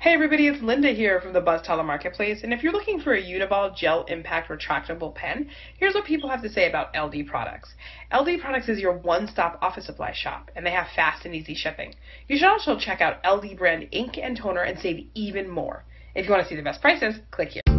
Hey everybody, it's Linda here from the Buzz Teller Marketplace, and if you're looking for a Uni-Ball Gel Impact Retractable Pen, here's what people have to say about LD Products. LD Products is your one-stop office supply shop, and they have fast and easy shipping. You should also check out LD brand ink and toner and save even more. If you want to see the best prices, click here.